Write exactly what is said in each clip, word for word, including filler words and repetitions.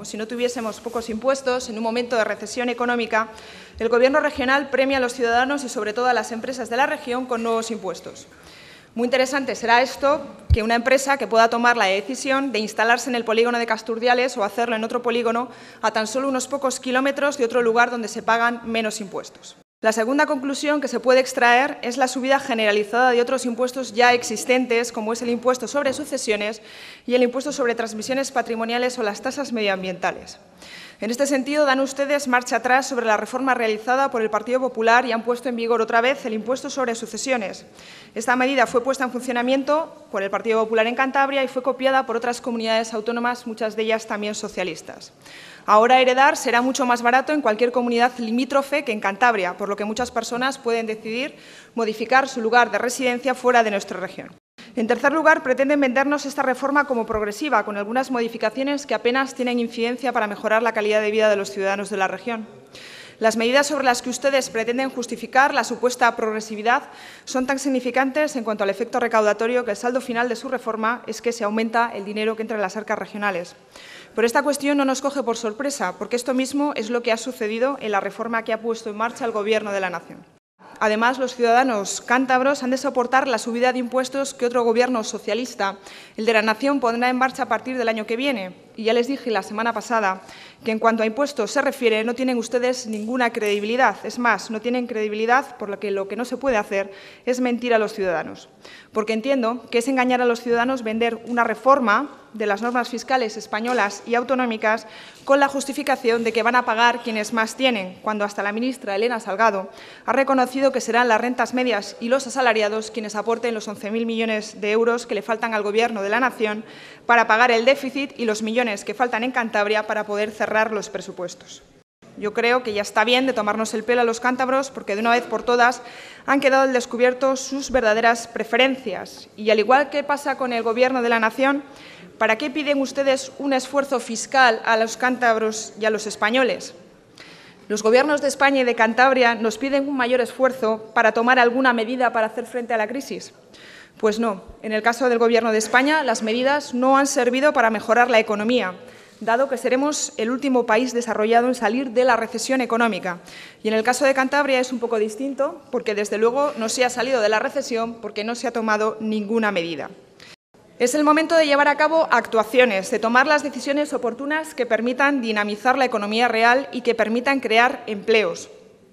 como si no tuviésemos pocos impuestos, en un momento de recesión económica, el Gobierno regional premia a los ciudadanos y, sobre todo, a las empresas de la región con nuevos impuestos. Muy interesante será esto que una empresa que pueda tomar la decisión de instalarse en el polígono de Casturdiales o hacerlo en otro polígono a tan solo unos pocos kilómetros de otro lugar donde se pagan menos impuestos. La segunda conclusión que se puede extraer es la subida generalizada de otros impuestos ya existentes, como es el impuesto sobre sucesiones y el impuesto sobre transmisiones patrimoniales o las tasas medioambientales. En este sentido, dan ustedes marcha atrás sobre la reforma realizada por el Partido Popular y han puesto en vigor otra vez el impuesto sobre sucesiones. Esta medida fue puesta en funcionamiento por el Partido Popular en Cantabria y fue copiada por otras comunidades autónomas, muchas de ellas también socialistas. Ahora heredar será mucho más barato en cualquier comunidad limítrofe que en Cantabria, por lo que muchas personas pueden decidir modificar su lugar de residencia fuera de nuestra región. En tercer lugar, pretenden vendernos esta reforma como progresiva, con algunas modificaciones que apenas tienen incidencia para mejorar la calidad de vida de los ciudadanos de la región. Las medidas sobre las que ustedes pretenden justificar la supuesta progresividad son tan significantes en cuanto al efecto recaudatorio que el saldo final de su reforma es que se aumenta el dinero que entra en las arcas regionales. Pero esta cuestión no nos coge por sorpresa, porque esto mismo es lo que ha sucedido en la reforma que ha puesto en marcha el Gobierno de la Nación. Además, los ciudadanos cántabros han de soportar la subida de impuestos que otro gobierno socialista, el de la Nación, pondrá en marcha a partir del año que viene. Y ya les dije la semana pasada que en cuanto a impuestos se refiere, no tienen ustedes ninguna credibilidad. Es más, no tienen credibilidad, por lo que lo que no se puede hacer es mentir a los ciudadanos. Porque entiendo que es engañar a los ciudadanos vender una reforma de las normas fiscales españolas y autonómicas con la justificación de que van a pagar quienes más tienen, cuando hasta la ministra Elena Salgado ha reconocido que serán las rentas medias y los asalariados quienes aporten los once mil millones de euros que le faltan al Gobierno de la Nación para pagar el déficit y los millones que faltan en Cantabria para poder cerrar los presupuestos. Yo creo que ya está bien de tomarnos el pelo a los cántabros porque de una vez por todas han quedado al descubierto sus verdaderas preferencias. Y al igual que pasa con el Gobierno de la Nación, ¿para qué piden ustedes un esfuerzo fiscal a los cántabros y a los españoles? Los gobiernos de España y de Cantabria nos piden un mayor esfuerzo para tomar alguna medida para hacer frente a la crisis. Pues no, en el caso del Gobierno de España, las medidas no han servido para mejorar la economía, dado que seremos el último país desarrollado en salir de la recesión económica. Y en el caso de Cantabria es un poco distinto, porque desde luego no se ha salido de la recesión porque no se ha tomado ninguna medida. Es el momento de llevar a cabo actuaciones, de tomar las decisiones oportunas que permitan dinamizar la economía real y que permitan crear empleos.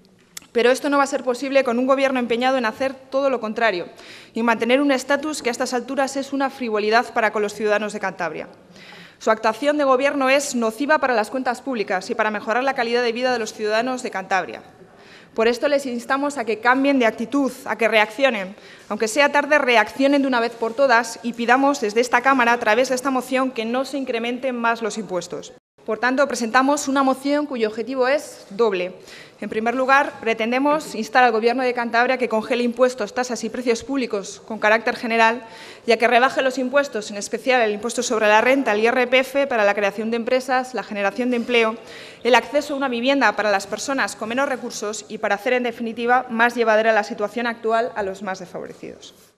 Pero esto no va a ser posible con un Gobierno empeñado en hacer todo lo contrario y mantener un estatus que a estas alturas es una frivolidad para con los ciudadanos de Cantabria. Su actuación de Gobierno es nociva para las cuentas públicas y para mejorar la calidad de vida de los ciudadanos de Cantabria. Por esto les instamos a que cambien de actitud, a que reaccionen. Aunque sea tarde, reaccionen de una vez por todas y pidamos desde esta Cámara, a través de esta moción, que no se incrementen más los impuestos. Por tanto, presentamos una moción cuyo objetivo es doble. En primer lugar, pretendemos instar al Gobierno de Cantabria a que congele impuestos, tasas y precios públicos con carácter general y a que rebaje los impuestos, en especial el impuesto sobre la renta, el I R P F, para la creación de empresas, la generación de empleo, el acceso a una vivienda para las personas con menos recursos y para hacer, en definitiva, más llevadera la situación actual a los más desfavorecidos.